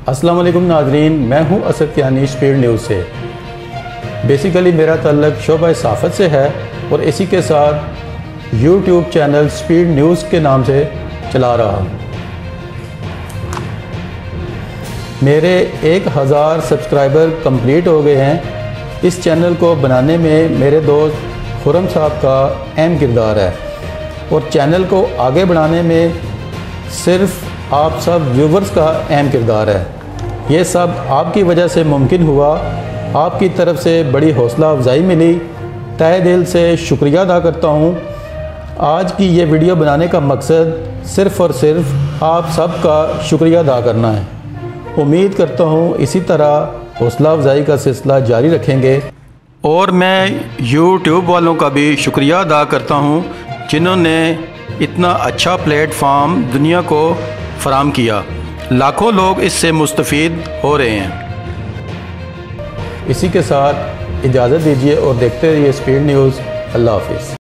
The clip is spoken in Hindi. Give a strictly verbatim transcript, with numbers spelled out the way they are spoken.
अस्सलाम वालेकुम नाज़रीन, मैं हूं असद कियानी स्पीड न्यूज़ से। बेसिकली मेरा ताल्लुक़ शोबा सहाफ़त से है और इसी के साथ यूट्यूब चैनल स्पीड न्यूज़ के नाम से चला रहा हूं। मेरे एक हज़ार सब्सक्राइबर कंप्लीट हो गए हैं। इस चैनल को बनाने में मेरे दोस्त खुरम साहब का अहम किरदार है और चैनल को आगे बढ़ाने में सिर्फ आप सब व्यूवर्स का अहम किरदार है। ये सब आपकी वजह से मुमकिन हुआ। आपकी तरफ से बड़ी हौसला अफजाई मिली। तहे दिल से शुक्रिया अदा करता हूँ। आज की ये वीडियो बनाने का मकसद सिर्फ़ और सिर्फ आप सब का शुक्रिया अदा करना है। उम्मीद करता हूँ इसी तरह हौसला अफजाई का सिलसिला जारी रखेंगे। और मैं यूट्यूब वालों का भी शुक्रिया अदा करता हूँ जिन्होंने इतना अच्छा प्लेटफॉर्म दुनिया को फराहम किया। लाखों लोग इससे मुस्तफ़ीद हो रहे हैं। इसी के साथ इजाज़त दीजिए और देखते रहिए स्पीड न्यूज़। अल्लाह हाफ़िज़।